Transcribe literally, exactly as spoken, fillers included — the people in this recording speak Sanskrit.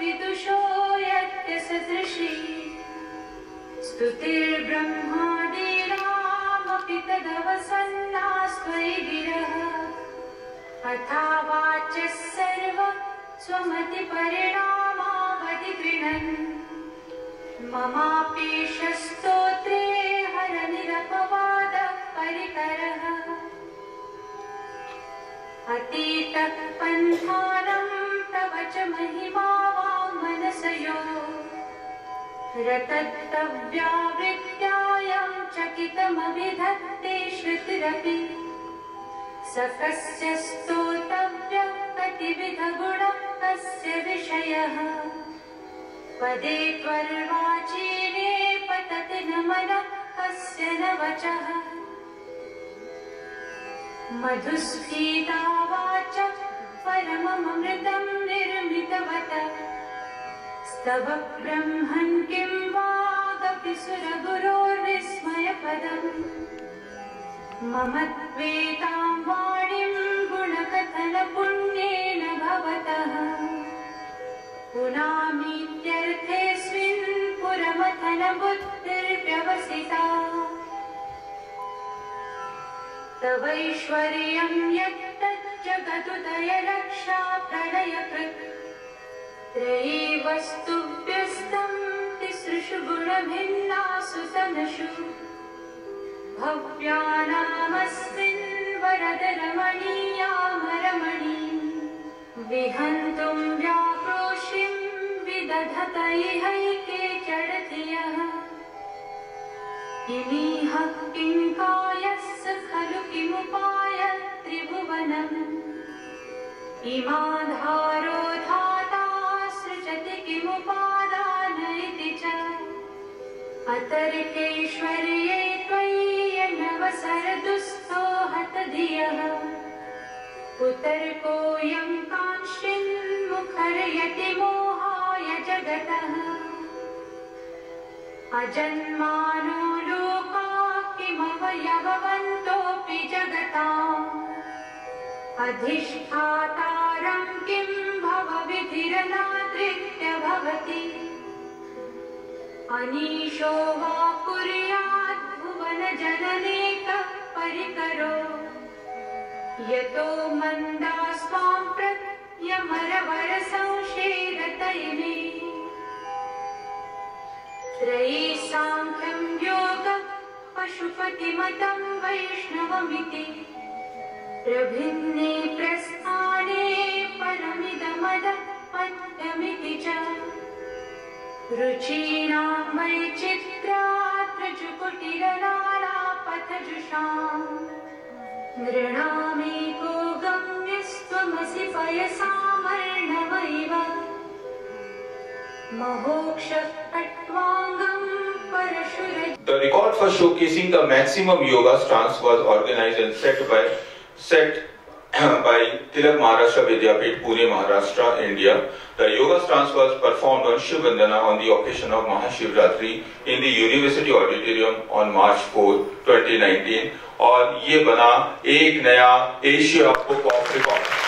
विदुषो यत्य सदृशी स्तुतिर्ब्रह्मादीनामपि तदवसन्नास्त्वयि गिरः अथा वाच्यः सर्वं स्वमतिपरिणामावधि गृह्णन् ममापेष स्तोत्रे हरनिरपवादः परिकरः अतीतः पन्थानं तव च महिमा वाङ्मनसयो रतत्तव्यावृत्त्यायां चकितमभिधत्ते श्रुतिरपि सकस्य स्तोतव्यः कतिविधगुणः कस्य विषयः पदे त्वर्वाचीने पतति न मनः कस्य न वचः मधुस्फीता वाचः परममृतं निर्मितवतः स्तव ब्रह्मन् किं वागपि सुरगुरोर्विस्मयपदम् मम त्वेतां वाणीं गुणकथनपुण्येन भवतः पुनामीत्यर्थेऽस्मिन् पुरमथनबुद्धिर्व्यवसिता तवैश्वर्यं यत्तज्जगदुदयरक्षा प्रलयकृत् त्रयी वस्तुभ्यस्तं तिसृषु गुणभिन्नासु तनषु भव्यानामस्मिन् वरद रमणीयामरमणीं विहन्तुं व्याक्रोशिं विदधत इहैके चरधियः इमीह किं कायस्य खलु किमुपाय त्रिभुवनम् इमाधारो धाता सृजति किमुपादान इति च अतर्केश्वर्ये त्वय्यनवसरदुःस्थो हत धियः कुतर्कोऽयं कांक्षिन्मुखरयति मोहाय जगतः अजन्मानो लोका किमवयववन्तोऽपि जगताम् अधिष्ठातारं किं भवविधिरनादृत्य भवति अनीशो वा कुर्यात् भुवनजननेकः परिकरो यतो मन्दास्त्वां प्रत्यमरवरसंशेरत इमे त्रयी साङ्ख्यं योगः पशुपतिमतं वैष्णवमिति प्रभिन्ने प्रस्थाने परमिदमदः पद्यमिति च रुचीनां वैचित्र्यात् ऋजुकुटिललालापथजुषाम् नृणामेको गम्यस्त्वमसि पयसामर्णवैव महोक्षः कट्वाङ्गं परशुर. The record for showcasing the maximum yoga stance was organized and set by set by Tilak Maharashtra Vidyapeeth, Pune, Maharashtra, India. The yoga stance was performed on Shiv Vandana on the occasion of Maha Shivratri in the University Auditorium on March fourth, twenty nineteen. और ये बना एक नया एशिया बुक ऑफ रिकॉर्ड.